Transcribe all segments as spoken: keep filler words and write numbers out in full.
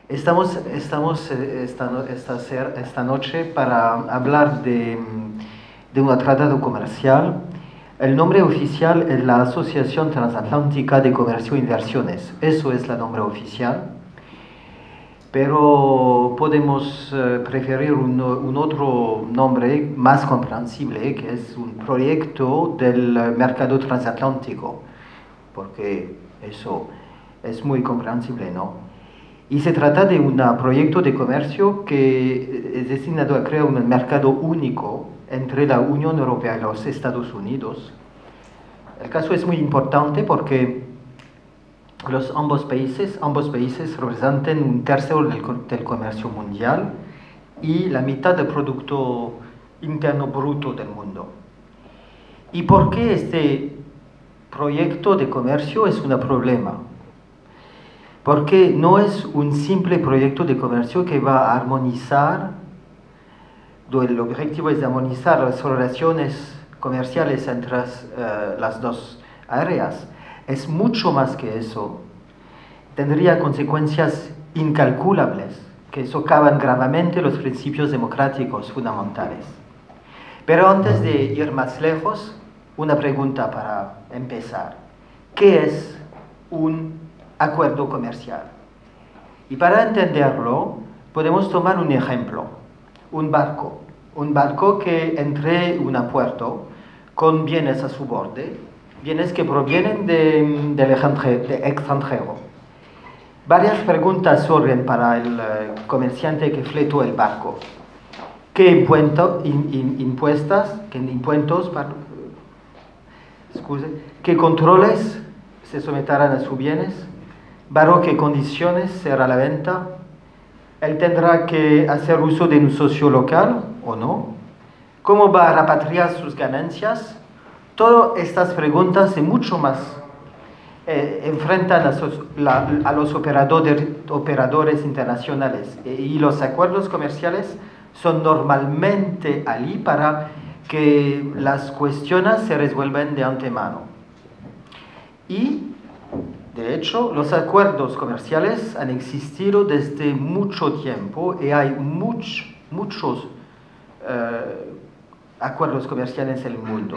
Estamos, estamos eh, esta, no- esta, ser- esta noche para hablar de, de un tratado comercial. El nombre oficial es la Asociación Transatlántica de Comercio e Inversiones. Eso es el nombre oficial. Pero podemos eh, preferir un, un otro nombre más comprensible, que es un proyecto del eh, mercado transatlántico, porque eso es muy comprensible, ¿no? Y se trata de un proyecto de comercio que es destinado a crear un mercado único entre la Unión Europea y los Estados Unidos. El caso es muy importante porque los ambos países, ambos países representan un tercio del, del comercio mundial y la mitad del Producto Interno Bruto del mundo. ¿Y por qué este proyecto de comercio es un problema? Porque no es un simple proyecto de comercio que va a armonizar, el objetivo es de armonizar las relaciones comerciales entre las, uh, las dos áreas. Es mucho más que eso. Tendría consecuencias incalculables que socavan gravemente los principios democráticos fundamentales. Pero antes de ir más lejos, una pregunta para empezar. ¿Qué es un acuerdo comercial? Y para entenderlo, podemos tomar un ejemplo, un barco. Un barco que entre un puerto con bienes a su borde, bienes que provienen de, del extranjero. Varias preguntas surgen para el comerciante que fletó el barco. ¿Qué impuesto, in, in, impuestas, qué impuestos, pardon, excuse, qué controles se someterán a sus bienes? ¿Bajo qué condiciones será la venta? ¿Él tendrá que hacer uso de un socio local o no? ¿Cómo va a repatriar sus ganancias? Todas estas preguntas y mucho más eh, enfrentan a, sus, la, a los operadores, operadores internacionales, y los acuerdos comerciales son normalmente allí para que las cuestiones se resuelvan de antemano. Y de hecho, los acuerdos comerciales han existido desde mucho tiempo y hay much, muchos eh, acuerdos comerciales en el mundo.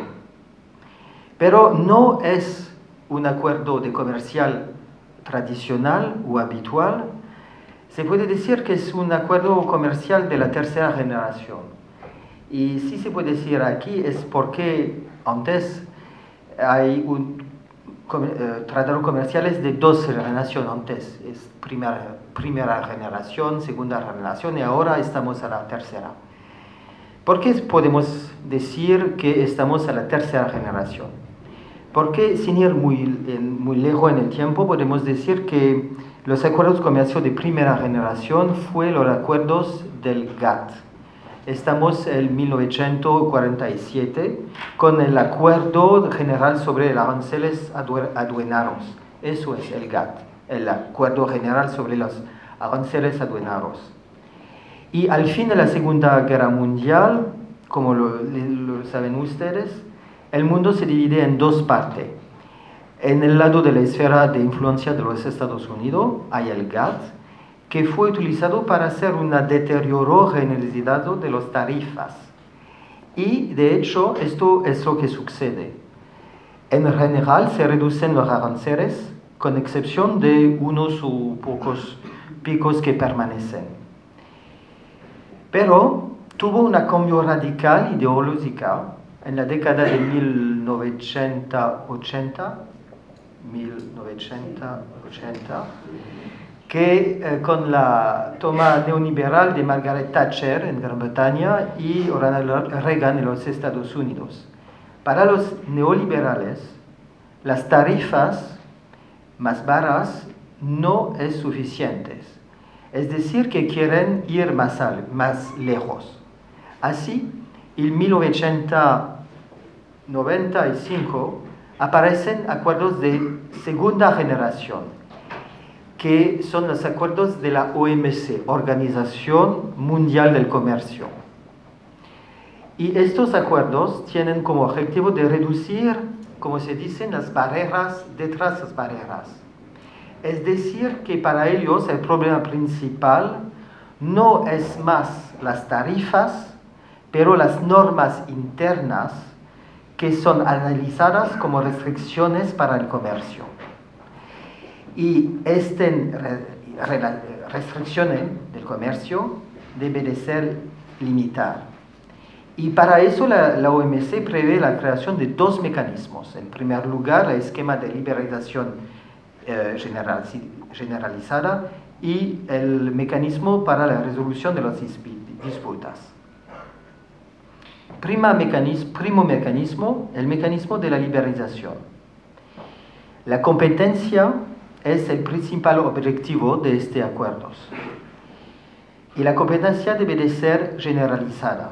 Pero no es un acuerdo de comercial tradicional o habitual. Se puede decir que es un acuerdo comercial de la tercera generación. Y si se puede decir aquí es porque antes hay un Eh, tratados comerciales de dos generaciones antes, es primera, primera generación, segunda generación y ahora estamos a la tercera. ¿Por qué podemos decir que estamos a la tercera generación? Porque sin ir muy, muy lejos en el tiempo podemos decir que los acuerdos comerciales de primera generación fueron los acuerdos del GATT. Estamos en mil novecientos cuarenta y siete con el Acuerdo General sobre los Aranceles Aduaneros. Eso es el GATT, el Acuerdo General sobre los Aranceles Aduaneros. Y al fin de la Segunda Guerra Mundial, como lo, lo saben ustedes, el mundo se divide en dos partes. En el lado de la esfera de influencia de los Estados Unidos hay el GATT, que fue utilizado para hacer un deterioro generalizado de las tarifas. Y, de hecho, esto es lo que sucede. En general, se reducen los aranceles, con excepción de unos o pocos picos que permanecen. Pero tuvo un cambio radical ideológico en la década de mil novecientos ochenta, que eh, con la toma neoliberal de Margaret Thatcher en Gran Bretaña y Ronald Reagan en los Estados Unidos. Para los neoliberales, las tarifas más bajas no es suficientes. Es decir, que quieren ir más, al, más lejos. Así, en mil novecientos noventa y cinco aparecen acuerdos de segunda generación, que son los acuerdos de la O M C, Organización Mundial del Comercio. Y estos acuerdos tienen como objetivo de reducir, como se dice, las barreras detrás de las barreras. Es decir, que para ellos el problema principal no es más las tarifas, pero las normas internas que son analizadas como restricciones para el comercio. Y esta restricción del comercio debe de ser limitada. Y para eso la, la O M C prevé la creación de dos mecanismos. En primer lugar, el esquema de liberalización eh, general, generalizada y el mecanismo para la resolución de las disputas. Prima mecanismo, primo mecanismo, el mecanismo de la liberalización. La competencia es el principal objetivo de estos acuerdos. Y la competencia debe de ser generalizada.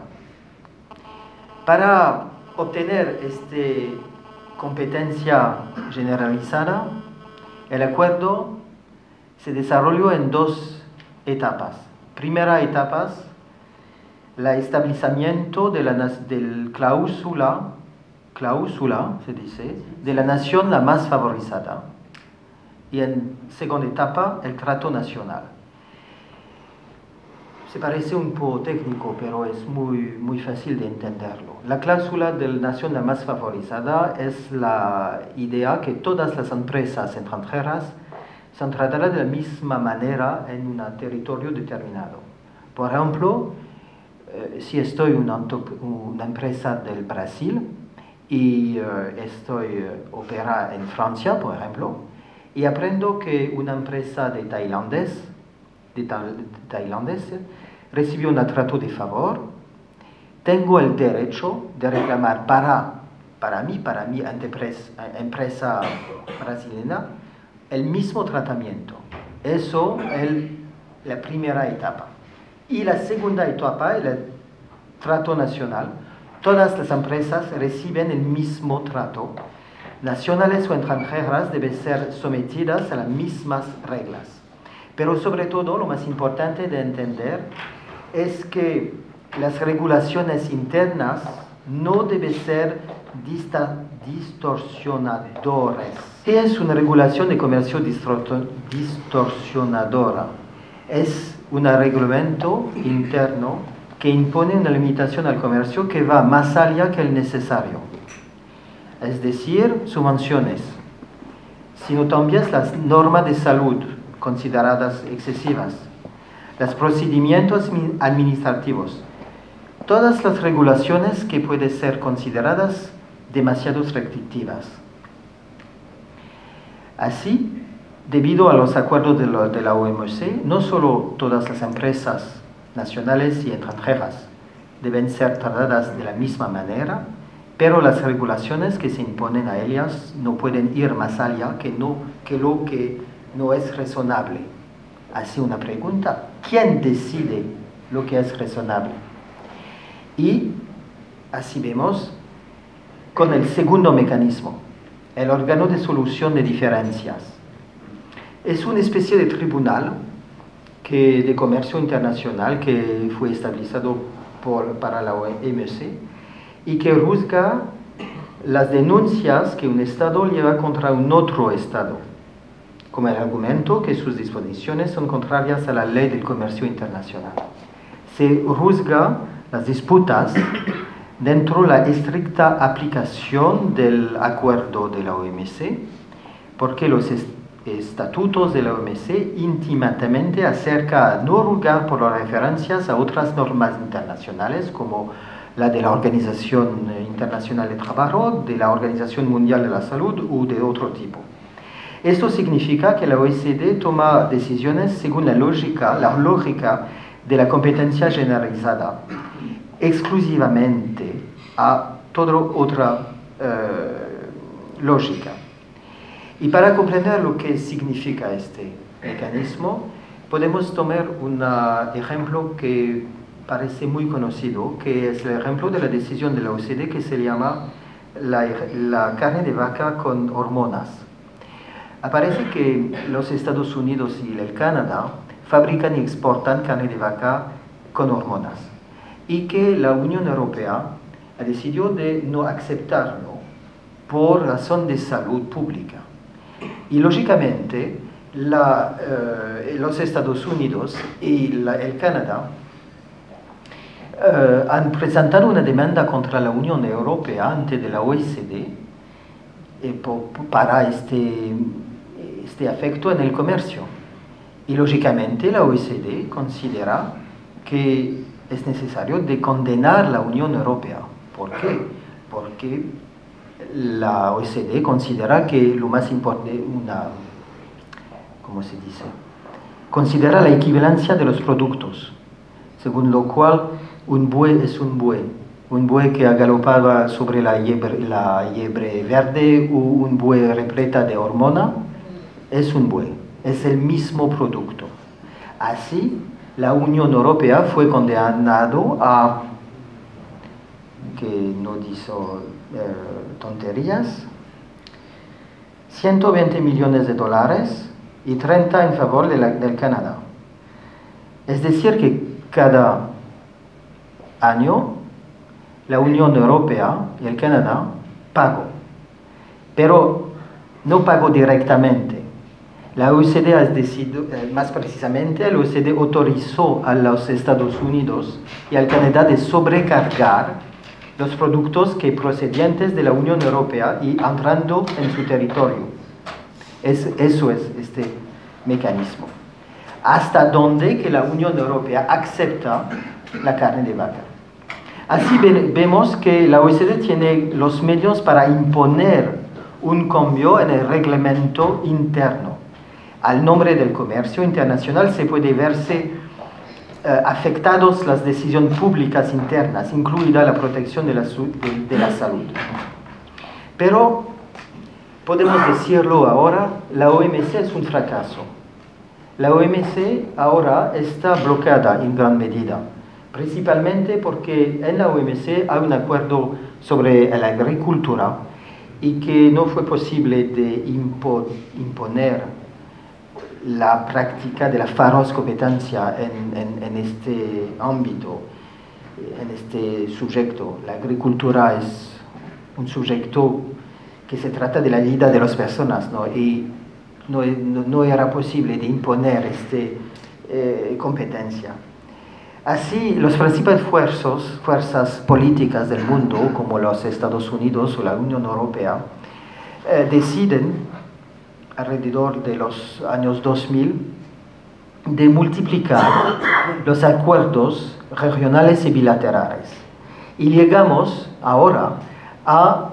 Para obtener esta competencia generalizada, el acuerdo se desarrolló en dos etapas. Primera etapa, el establecimiento de la del cláusula, cláusula, se dice, de la nación la más favorizada. Y en segunda etapa, el trato nacional. Se parece un poco técnico, pero es muy, muy fácil de entenderlo. La cláusula de la nación la más favorizada es la idea que todas las empresas extranjeras son tratadas de la misma manera en un territorio determinado. Por ejemplo, eh, si estoy una, una empresa del Brasil y eh, estoy eh, opera en Francia, por ejemplo, y aprendo que una empresa de tailandés, de, ta de tailandés recibió un trato de favor, tengo el derecho de reclamar para, para mí, para mi empresa, empresa brasileña, el mismo tratamiento. Eso es la primera etapa. Y la segunda etapa, el trato nacional. Todas las empresas reciben el mismo trato. Nacionales o extranjeras deben ser sometidas a las mismas reglas. Pero sobre todo, lo más importante de entender es que las regulaciones internas no deben ser distorsionadoras. ¿Qué es una regulación de comercio distorsionadora? Es un reglamento interno que impone una limitación al comercio que va más allá que el necesario. Es decir, subvenciones, sino también las normas de salud consideradas excesivas, los procedimientos administrativos, todas las regulaciones que pueden ser consideradas demasiado restrictivas. Así, debido a los acuerdos de la, de la O M C, no solo todas las empresas nacionales y extranjeras deben ser tratadas de la misma manera, pero las regulaciones que se imponen a ellas no pueden ir más allá que, no, que lo que no es razonable. Así una pregunta, ¿quién decide lo que es razonable? Y así vemos con el segundo mecanismo, el órgano de solución de diferencias. Es una especie de tribunal que, de comercio internacional que fue establecido por, para la O M C y que juzga las denuncias que un Estado lleva contra un otro Estado, como el argumento que sus disposiciones son contrarias a la ley del comercio internacional. Se juzga las disputas dentro de la estricta aplicación del acuerdo de la O M C, porque los estatutos de la O M C íntimamente acerca a no juzgar por las referencias a otras normas internacionales como la de la Organización Internacional de Trabajo, de la Organización Mundial de la Salud o de otro tipo. Esto significa que la O E C D toma decisiones según la lógica, la lógica de la competencia generalizada, exclusivamente a toda otra uh, lógica. Y para comprender lo que significa este mecanismo, podemos tomar un ejemplo que parece muy conocido, que es el ejemplo de la decisión de la O E C D que se llama la, la carne de vaca con hormonas. Aparece que los Estados Unidos y el Canadá fabrican y exportan carne de vaca con hormonas y que la Unión Europea ha decidido de no aceptarlo por razón de salud pública. Y lógicamente la, eh, los Estados Unidos y la, el Canadá eh, han presentado una demanda contra la Unión Europea ante de la O E C D eh, por, para este, este efecto en el comercio. Y lógicamente la O E C D considera que es necesario de condenar la Unión Europea. ¿Por qué? Porque la O E C D considera que lo más importante, una, ¿cómo se dice? Considera la equivalencia de los productos, según lo cual un buey es un buey. Un buey que galopaba sobre la liebre, la liebre verde o un buey repleta de hormona es un buey, es el mismo producto. Así, la Unión Europea fue condenado a, que no hizo eh, tonterías, ciento veinte millones de dólares y treinta en favor de la, del Canadá. Es decir, que cada año la Unión Europea y el Canadá pagó, pero no pagó directamente. La O E C D ha decidido, eh, más precisamente, la O E C D autorizó a los Estados Unidos y al Canadá de sobrecargar los productos que procedentes de la Unión Europea y entrando en su territorio. Es, eso es este mecanismo. Hasta donde que la Unión Europea acepta la carne de vaca. Así ve, vemos que la O E C D tiene los medios para imponer un cambio en el reglamento interno. Al nombre del comercio internacional se puede verse eh, afectados las decisiones públicas internas, incluida la protección de la, de, de la salud. Pero podemos decirlo ahora, la O M C es un fracaso. La O M C ahora está bloqueada en gran medida, principalmente porque en la O M C hay un acuerdo sobre la agricultura y que no fue posible de impo imponer la práctica de la feroz competencia en, en, en este ámbito, en este sujeto. La agricultura es un sujeto que se trata de la vida de las personas, ¿no? Y no, no, no era posible de imponer esta eh, competencia. Así, las principales fuerzas, fuerzas políticas del mundo, como los Estados Unidos o la Unión Europea, eh, deciden alrededor de los años dos mil, de multiplicar los acuerdos regionales y bilaterales. Y llegamos ahora a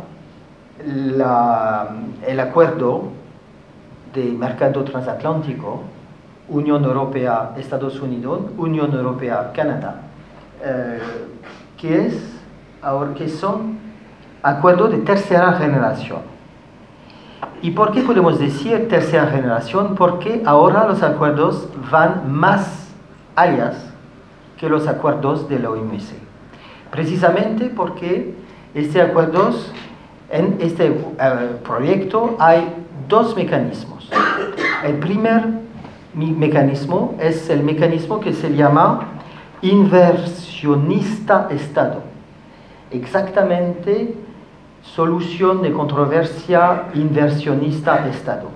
la, el acuerdo de mercado transatlántico, Unión Europea, Estados Unidos, Unión Europea, Canadá, eh, que, es, ahora, que son acuerdos de tercera generación. ¿Y por qué podemos decir tercera generación? Porque ahora los acuerdos van más allá que los acuerdos de la O M C. Precisamente porque este acuerdos, en este uh, proyecto hay dos mecanismos. El primer mecanismo es el mecanismo que se llama inversionista Estado. Exactamente, solución de controversia inversionista Estado.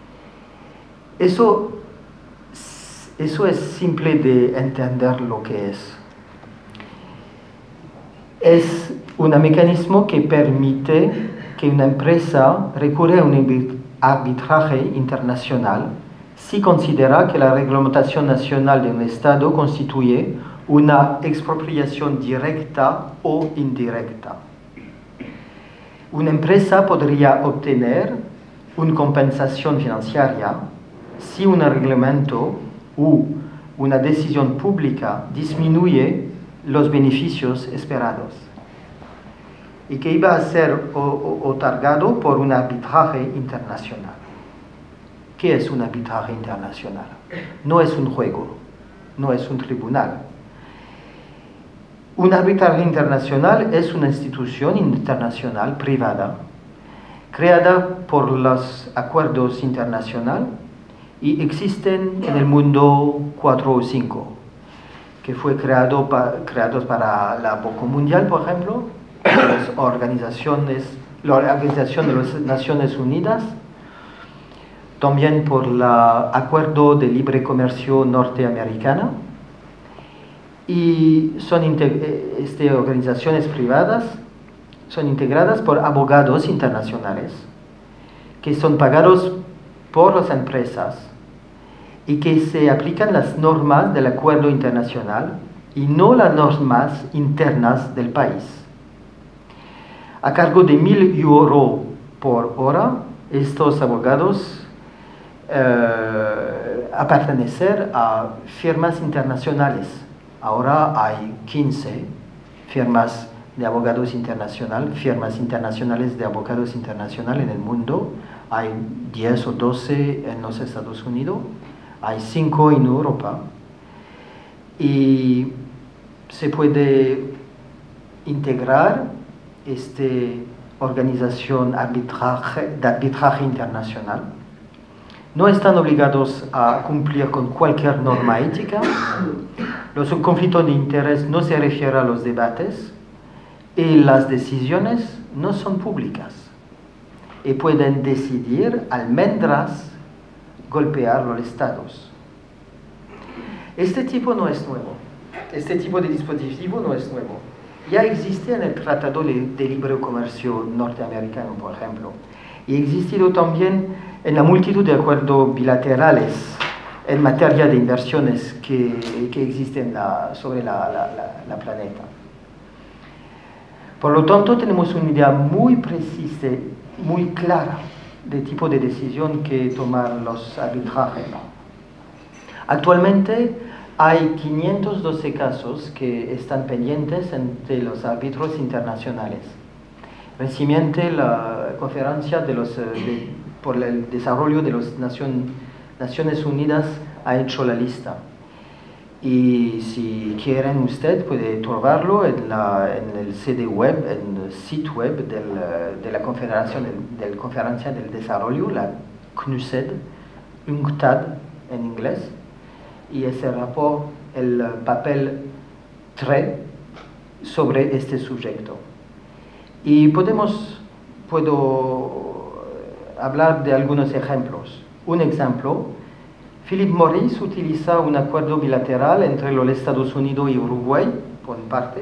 Eso, eso es simple de entender lo que es. Es un mecanismo que permite que una empresa recurra a un arbitraje internacional si considera que la reglamentación nacional de un Estado constituye una expropiación directa o indirecta. Una empresa podría obtener una compensación financiera si un reglamento u una decisión pública disminuye los beneficios esperados y que iba a ser otorgado por un arbitraje internacional. ¿Qué es un arbitraje internacional? No es un juego, no es un tribunal. Un arbitraje internacional es una institución internacional privada creada por los acuerdos internacionales y existen en el mundo cuatro o cinco, que fue creado pa, creados para la Banco Mundial, por ejemplo, las organizaciones, la Organización de las Naciones Unidas, también por el Acuerdo de Libre Comercio Norteamericano, y son este, organizaciones privadas, son integradas por abogados internacionales que son pagados por las empresas y que se aplican las normas del acuerdo internacional y no las normas internas del país. A cargo de mil euros por hora, estos abogados eh, a pertenecer a firmas internacionales. Ahora hay quince firmas de abogados internacionales, firmas internacionales de abogados internacionales en el mundo. Hay diez o doce en los Estados Unidos, hay cinco en Europa. Y se puede integrar esta organización arbitraje, de arbitraje internacional. No están obligados a cumplir con cualquier norma ética. Los conflictos de interés no se refieren a los debates y las decisiones no son públicas. Y pueden decidir almendras golpear a los estados. Este tipo no es nuevo. Este tipo de dispositivo no es nuevo. Ya existe en el Tratado de Libre Comercio norteamericano, por ejemplo. Y ha existido también en la multitud de acuerdos bilaterales en materia de inversiones que, que existen la, sobre la, la, la, la planeta. Por lo tanto, tenemos una idea muy precisa, muy clara del tipo de decisión que tomar los arbitrajes. Actualmente hay quinientos doce casos que están pendientes entre los árbitros internacionales. Recientemente la conferencia de los, de, por el desarrollo de las Nación, Naciones Unidas ha hecho la lista. Y si quieren usted puede trobarlo en, la, en el C D web, en el sitio web del, de la Confederación de la Conferencia del Desarrollo, la C N U S E D, UNCTAD en inglés. Y ese rapor, el papel tres sobre este sujeto. Y podemos, puedo hablar de algunos ejemplos. Un ejemplo, Philip Morris utiliza un acuerdo bilateral entre los Estados Unidos y Uruguay, por una parte,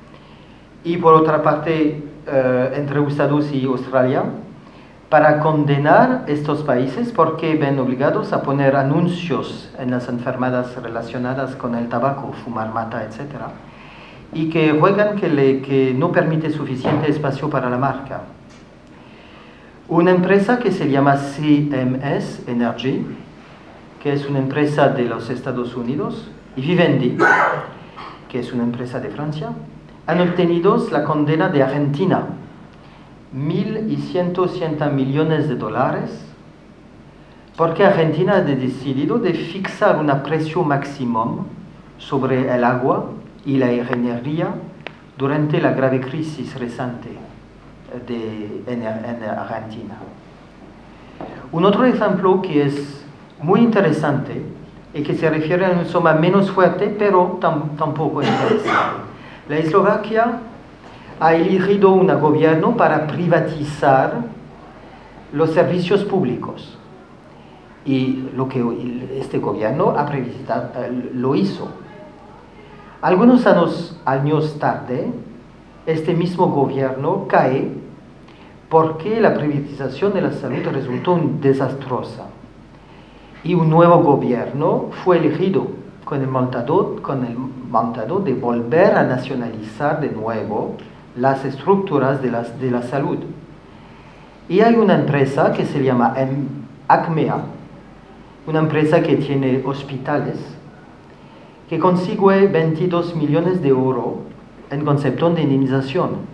y por otra parte eh, entre Estados y Australia, para condenar estos países porque ven obligados a poner anuncios en las enfermedades relacionadas con el tabaco, fumar mata, etcétera, y que juegan que, le, que no permite suficiente espacio para la marca. Una empresa que se llama C M S Energy, que es una empresa de los Estados Unidos, y Vivendi, que es una empresa de Francia, han obtenido la condena de Argentina, mil ciento ochenta millones de dólares, porque Argentina ha decidido de fixar un precio máximo sobre el agua y la ingeniería durante la grave crisis reciente de, en, en Argentina. Un otro ejemplo que es muy interesante y que se refiere a un suma menos fuerte, pero tam, tampoco interesante. La Eslovaquia ha elegido un gobierno para privatizar los servicios públicos. Y lo que este gobierno ha lo hizo. Algunos años, años tarde, este mismo gobierno cae porque la privatización de la salud resultó desastrosa. Y un nuevo gobierno fue elegido con el mandato, con el mandato de volver a nacionalizar de nuevo las estructuras de, las, de la salud. Y hay una empresa que se llama Acmea, una empresa que tiene hospitales, que consigue veintidós millones de euros en concepto de indemnización.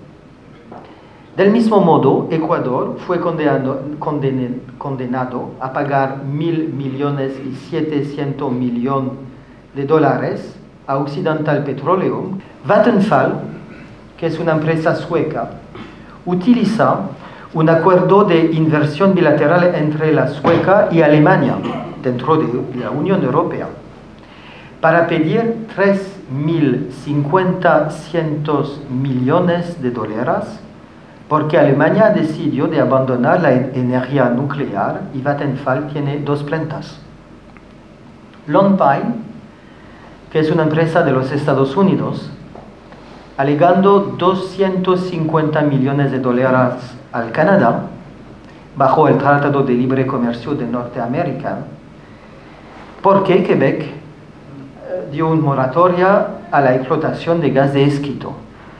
Del mismo modo, Ecuador fue condenado, condenado, condenado a pagar mil millones y setecientos millones de dólares a Occidental Petroleum. Vattenfall, que es una empresa sueca, utiliza un acuerdo de inversión bilateral entre la Sueca y Alemania, dentro de la Unión Europea, para pedir tres mil cincuenta millones de dólares porque Alemania decidió de abandonar la energía nuclear y Vattenfall tiene dos plantas. Lone Pine, que es una empresa de los Estados Unidos, alegando doscientos cincuenta millones de dólares al Canadá, bajo el Tratado de Libre Comercio de Norteamérica, porque Quebec dio una moratoria a la explotación de gas de esquisto.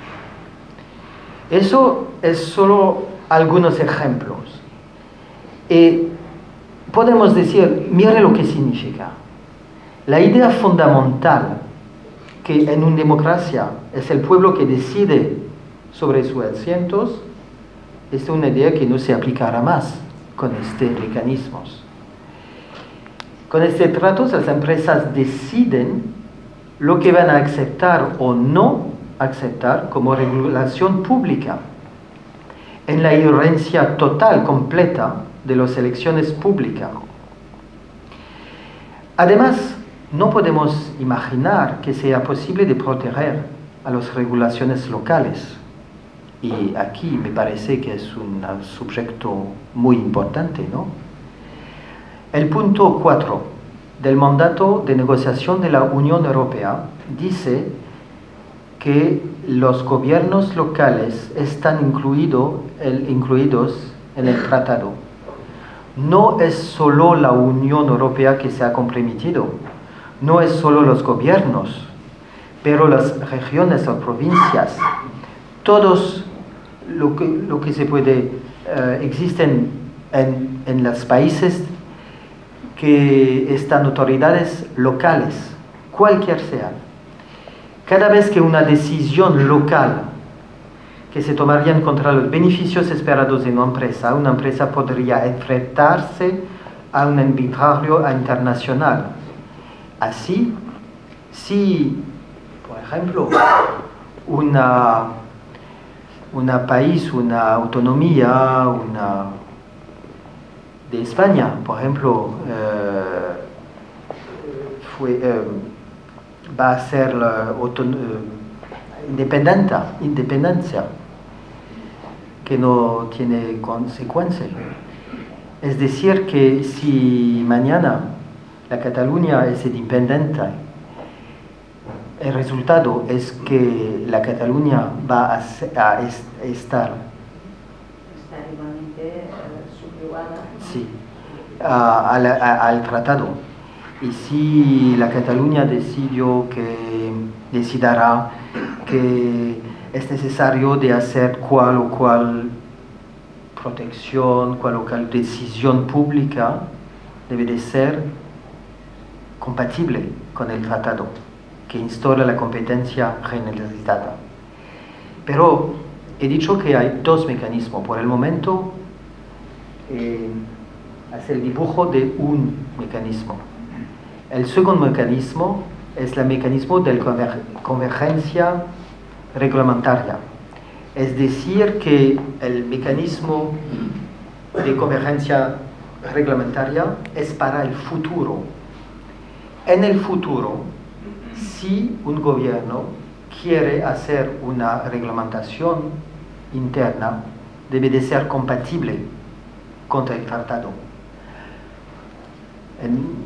Eso es solo algunos ejemplos. Y podemos decir, mire lo que significa. La idea fundamental que en una democracia es el pueblo que decide sobre sus asientos, es una idea que no se aplicará más con estos mecanismos. Con este trato, las empresas deciden lo que van a aceptar o no aceptar como regulación pública, en la injerencia total, completa, de las elecciones públicas. Además, no podemos imaginar que sea posible de proteger a las regulaciones locales. Y aquí me parece que es un sujeto muy importante, ¿no? El punto cuatro del mandato de negociación de la Unión Europea dice que los gobiernos locales están incluido, el, incluidos en el tratado. No es solo la Unión Europea que se ha comprometido, no es solo los gobiernos, pero las regiones o provincias, todos lo que, lo que se puede, uh, existen en, en los países que están autoridades locales, cualquier sea. Cada vez que una decisión local que se tomaría contra los beneficios esperados de una empresa, una empresa podría enfrentarse a un arbitrario internacional. Así, si, por ejemplo, una, una país, una autonomía, una de España, por ejemplo, eh, fue, eh, va a ser la uh, independencia, independencia, que no tiene consecuencias. Es decir, que si mañana la Cataluña es independiente, el resultado es que la Cataluña va a, a est estar Está igualmente uh, subyugada. Sí, a, a la, a, al tratado. Y si la Cataluña decidió que decidirá que es necesario de hacer cual o cual protección, cual o cual decisión pública, debe de ser compatible con el tratado que instaura la competencia generalizada. Pero he dicho que hay dos mecanismos. Por el momento, eh, hace el dibujo de un mecanismo. El segundo mecanismo es el mecanismo de conver convergencia reglamentaria. Es decir, que el mecanismo de convergencia reglamentaria es para el futuro. En el futuro, si un gobierno quiere hacer una reglamentación interna, debe de ser compatible con el tratado. En,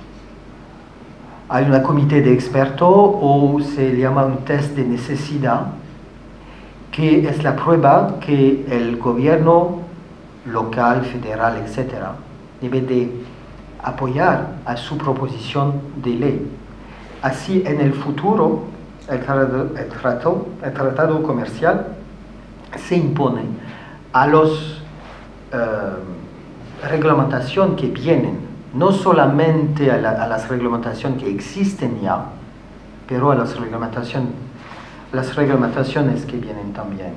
hay un comité de expertos o se llama un test de necesidad, que es la prueba que el gobierno local, federal, etcétera, debe de apoyar a su proposición de ley. Así, en el futuro, el tratado, el tratado, el tratado comercial se impone a las uh, reglamentaciones que vienen, no solamente a, la, a las reglamentaciones que existen ya, pero a las reglamentaciones, las reglamentaciones que vienen también.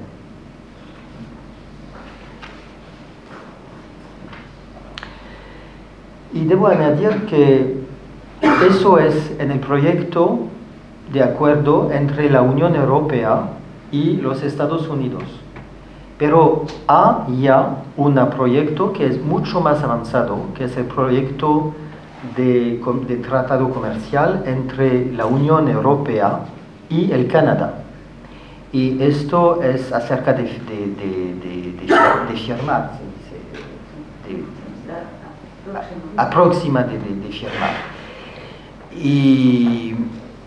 Y debo añadir que eso es en el proyecto de acuerdo entre la Unión Europea y los Estados Unidos. Pero hay ya un proyecto que es mucho más avanzado, que es el proyecto de, de tratado comercial entre la Unión Europea y el Canadá. Y esto es acerca de, de, de, de, de, de firmar, se dice, de, aproxima de, de, de firmar. Y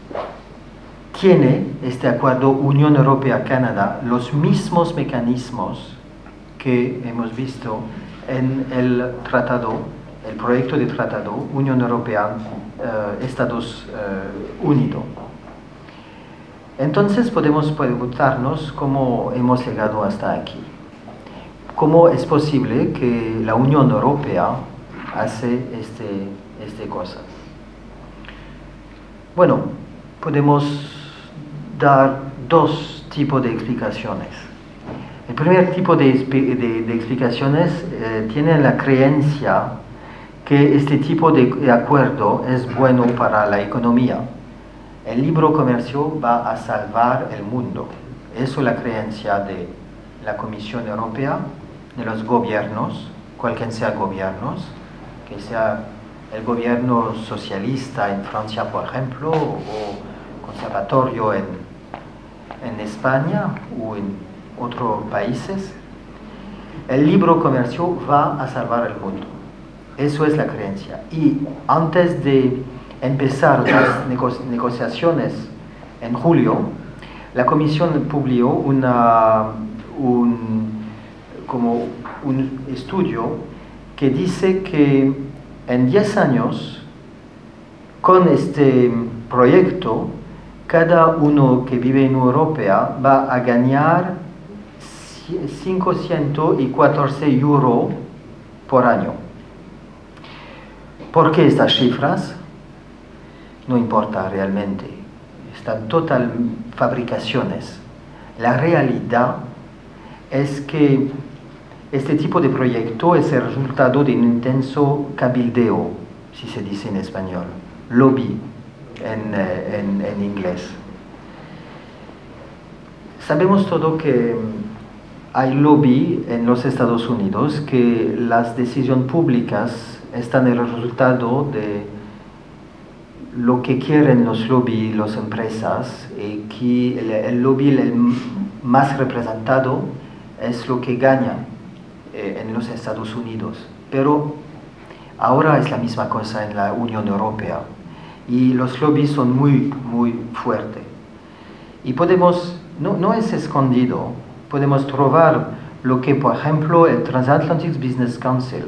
tiene este acuerdo Unión Europea-Canadá los mismos mecanismos que hemos visto en el tratado, el proyecto de tratado Unión Europea-Estados uh, uh, Unidos. Entonces podemos preguntarnos cómo hemos llegado hasta aquí. ¿Cómo es posible que la Unión Europea hace este, este cosa? Bueno, podemos dar dos tipos de explicaciones. El primer tipo de, de, de explicaciones eh, tiene la creencia que este tipo de, de acuerdo es bueno para la economía. El libre comercio va a salvar el mundo. Eso es la creencia de la Comisión Europea, de los gobiernos, cualquiera sea gobiernos, que sea el gobierno socialista en Francia, por ejemplo, o conservatorio en, en España o en otros países. El libre comercio va a salvar el mundo. Eso es la creencia. Y antes de empezar las nego negociaciones en julio, la Comisión publicó una, un, como un estudio que dice que en diez años, con este proyecto, cada uno que vive en Europa va a ganar quinientos catorce euros por año. ¿Por qué estas cifras? No importa realmente, están total fabricaciones. La realidad es que este tipo de proyecto es el resultado de un intenso cabildeo, si se dice en español, lobby en, en, en inglés. Sabemos todo que hay lobby en los Estados Unidos, que las decisiones públicas están en el resultado de lo que quieren los lobbies, las empresas, y que el, el lobby el más representado es lo que gana eh, en los Estados Unidos. Pero ahora es la misma cosa en la Unión Europea y los lobbies son muy, muy fuertes. Y podemos, no, no es escondido, podemos trobar lo que, por ejemplo, el Transatlantic Business Council,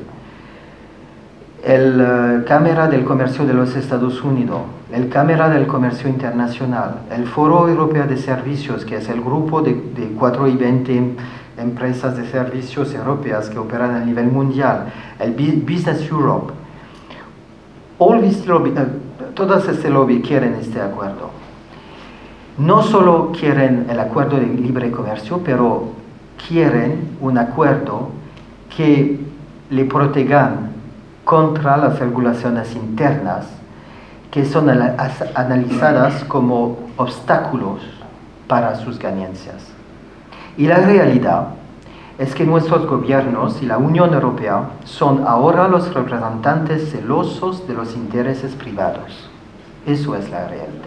el uh, Cámara del Comercio de los Estados Unidos, el Cámara del Comercio Internacional, el Foro Europeo de Servicios, que es el grupo de, de cuatro y veinte empresas de servicios europeas que operan a nivel mundial, el Business Europe, all this lobby, uh, todas este lobby quieren este acuerdo. No solo quieren el acuerdo de libre comercio, pero quieren un acuerdo que le protejan contra las regulaciones internas que son analizadas como obstáculos para sus ganancias. Y la realidad es que nuestros gobiernos y la Unión Europea son ahora los representantes celosos de los intereses privados. Eso es la realidad.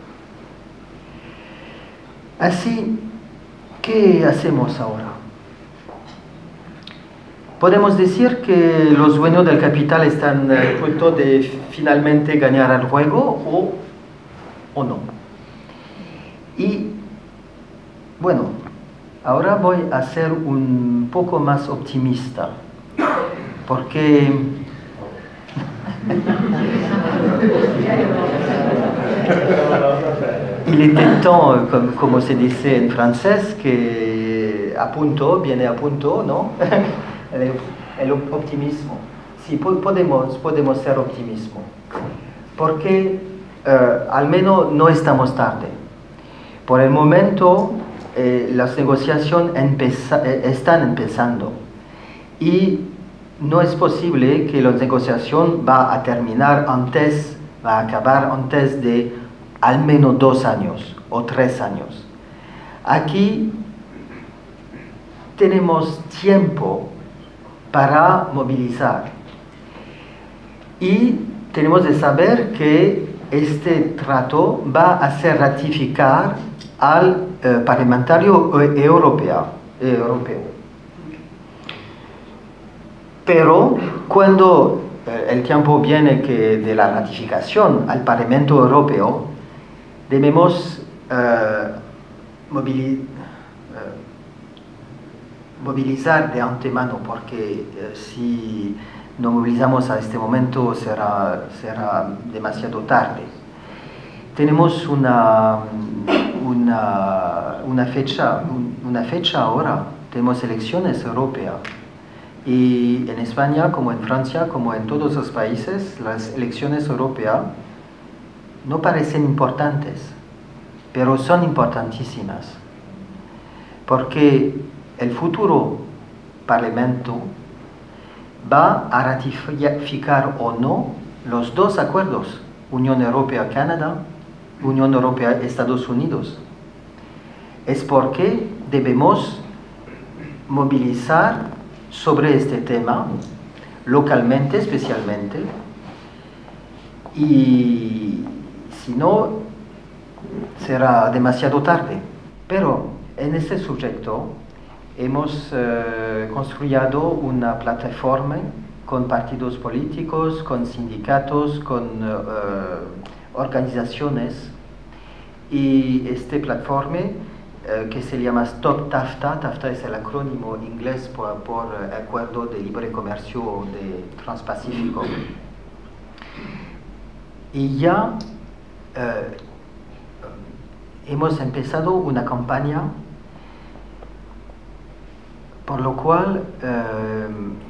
Así, ¿qué hacemos ahora? Podemos decir que los dueños del capital están a punto de finalmente ganar el juego o, o no. Y bueno, ahora voy a ser un poco más optimista, porque il était temps, comme, como se dice en francés, que a punto, viene a punto, ¿no? el, el optimismo. Sí, podemos, podemos ser optimismo, porque uh, al menos no estamos tarde. Por el momento, eh, las negociaciones empeza, eh, están empezando y no es posible que la negociación va a terminar antes, va a acabar antes de al menos dos años o tres años. Aquí tenemos tiempo para movilizar y tenemos de saber que este trato va a ser ratificar al eh, parlamentario europeo, europeo. Pero cuando eh, el tiempo viene que de la ratificación al Parlamento Europeo, debemos eh, movili- eh, movilizar de antemano, porque eh, si no movilizamos a este momento será, será demasiado tarde. Tenemos una, una, una, fecha, una fecha ahora, tenemos elecciones europeas. Y en España, como en Francia, como en todos los países, las elecciones europeas no parecen importantes, pero son importantísimas. Porque el futuro Parlamento va a ratificar o no los dos acuerdos, Unión Europea-Canadá, Unión Europea-Estados Unidos. Es porque debemos movilizar sobre este tema, localmente especialmente, y si no, será demasiado tarde. Pero en este sujeto hemos eh, construido una plataforma con partidos políticos, con sindicatos, con eh, organizaciones, y esta plataforma eh, que se llama Stop TAFTA, TAFTA es el acrónimo inglés por, por eh, Acuerdo de Libre Comercio de Transpacífico. Y ya eh, hemos empezado una campaña por lo cual eh,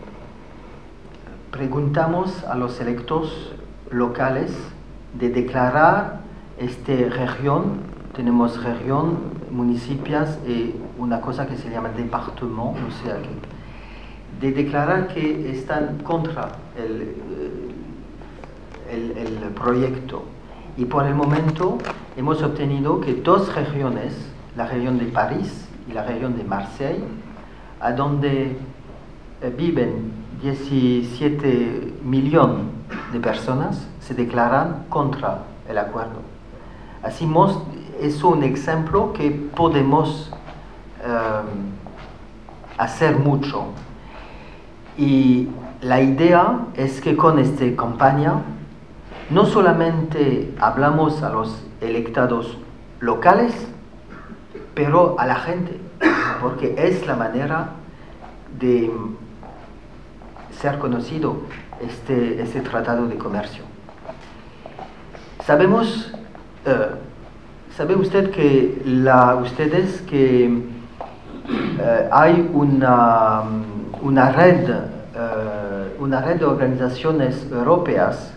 preguntamos a los electos locales de declarar esta región. Tenemos región, municipios y una cosa que se llama departement, o sea que de declarar que están contra el, el, el proyecto. Y por el momento hemos obtenido que dos regiones, la región de París y la región de Marsella, a donde eh, viven diecisiete millones de personas, se declaran contra el acuerdo. Así es un ejemplo que podemos eh, hacer mucho. Y la idea es que con esta campaña no solamente hablamos a los electados locales, pero a la gente, porque es la manera de ser conocido este, este tratado de comercio. Sabemos, eh, ¿sabe usted que la, ustedes que eh, hay una, una red, eh, una red de organizaciones europeas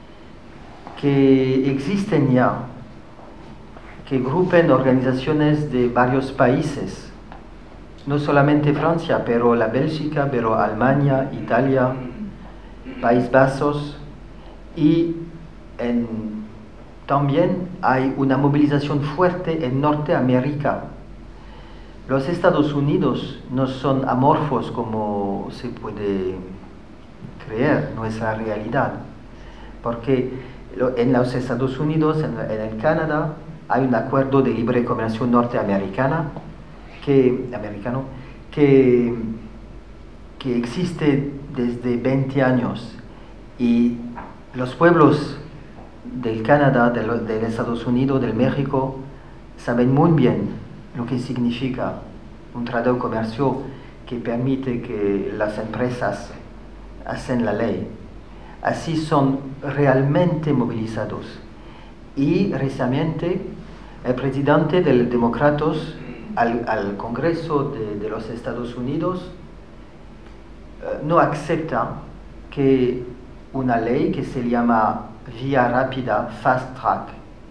que existen ya, que agrupan organizaciones de varios países, no solamente Francia, pero la Bélgica, pero Alemania, Italia, Países Bajos, y en, también hay una movilización fuerte en Norteamérica. Los Estados Unidos no son amorfos como se puede creer, no es la realidad, porque en los Estados Unidos, en, en el Canadá, hay un acuerdo de libre comercio norteamericana que, americano, que, que existe desde veinte años, y los pueblos del Canadá, del, del Estados Unidos, del México, saben muy bien lo que significa un tratado de comercio que permite que las empresas hacen la ley. Así son realmente movilizados. Y recientemente el presidente de los demócratas al, al Congreso de, de los Estados Unidos eh, no acepta que una ley que se llama vía rápida, fast track,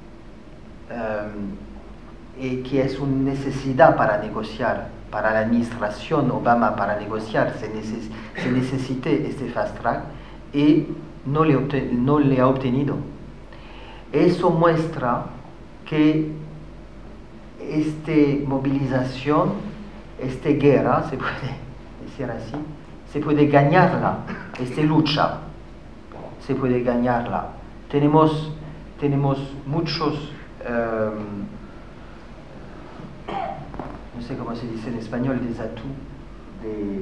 eh, y que es una necesidad para negociar, para la administración Obama para negociar, se, neces se necesite este fast track, y no le, no le ha obtenido. Eso muestra que esta movilización, esta guerra, se puede decir así, se puede ganarla, esta lucha, se puede ganarla. Tenemos, tenemos muchos, um, no sé cómo se dice en español, des atouts, de...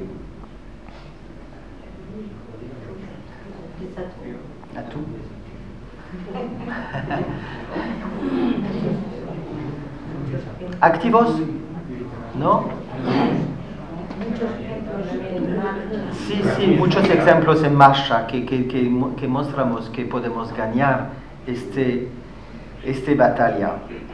Atout. ¿Activos? ¿No? Sí, sí, muchos ejemplos en marcha que, que, que, que mostramos que podemos ganar este, este batalla.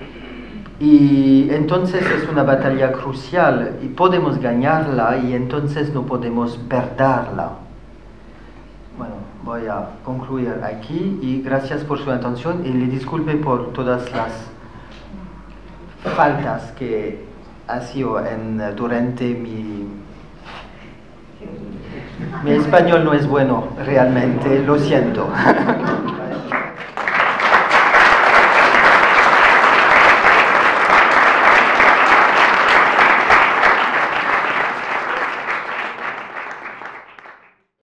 Y entonces es una batalla crucial y podemos ganarla y entonces no podemos perderla. Bueno, voy a concluir aquí y gracias por su atención y le disculpe por todas las faltas que ha sido en, durante mi... Mi español no es bueno, realmente, lo siento.